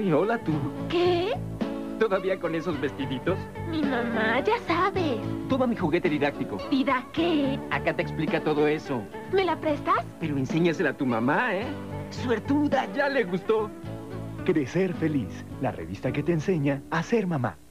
Ay, hola tú. ¿Qué? ¿Todavía con esos vestiditos? Mi mamá, ya sabes. Toma mi juguete didáctico. ¿Dida qué? Acá te explica todo eso. ¿Me la prestas? Pero enséñasela a tu mamá, ¿eh? Suertuda, ya le gustó. Crecer Feliz, la revista que te enseña a ser mamá.